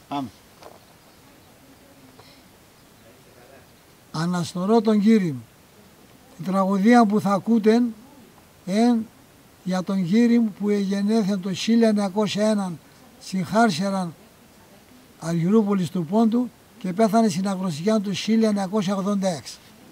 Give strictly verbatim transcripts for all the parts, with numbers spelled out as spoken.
Πάμε. Αναστορώ τον Κύρι. Η τραγωδία που θα ακούτε εν για τον Κύρι που εγεννέθεν το χίλια εννιακόσια ένα στην Χάρσεραν Αργυρούπολης του Πόντου και πέθανε στην Αγροσικιά του χίλια εννιακόσια ογδόντα έξι.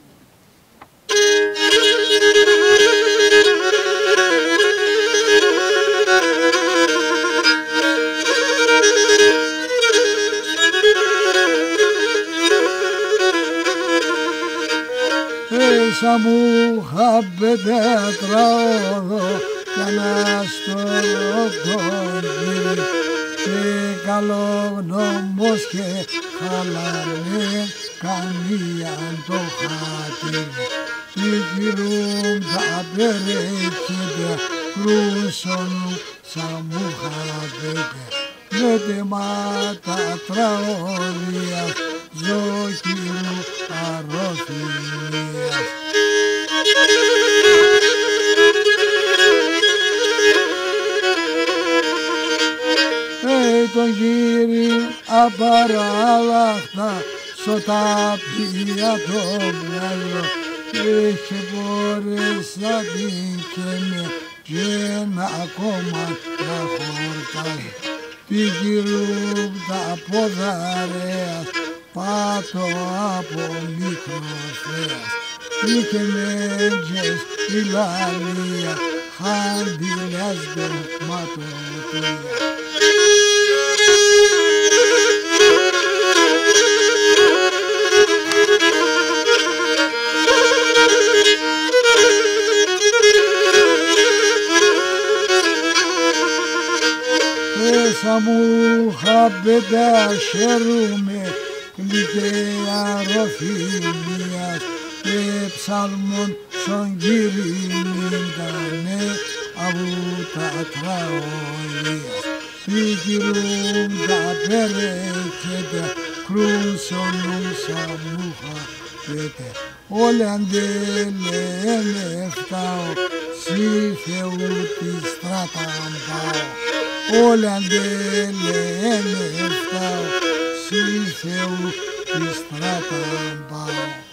Έσα μου χαμπέτε τραγωδό για να στορώ τον Κύρι και καλόγνωμος και χαλαρέ καμία το χάτι τι κυρούν τα περέχεται κρούσον σαν μου χαπέτε με τεμάτα τραγωδία ζω κύρου αρρώθυνίας. Ε, τον Κύρι απαράλλαχτα σωταπία το μυαλό είχε μπορέσα την και με και ένα ακόμα να χορτάζει την Κυρού τα ποδαρέας πάτω από μικροφέας είχε μέτζες η λαλία χάντιλας δερματοτία. Έσα μου χαμπέτα χαίρουμε κλικαία ροφημίας και ψαλμόν στον Κύρι μήντανε από τα τραγωδίας. Τι κυρούν τα περέχεται κρούσον σαν μου χαπέτε όλοι αντέλενε φτάω σι Θεού τη στράταν πάω όλοι αντέλενε φτάω σι Θεού τη στράταν πάω.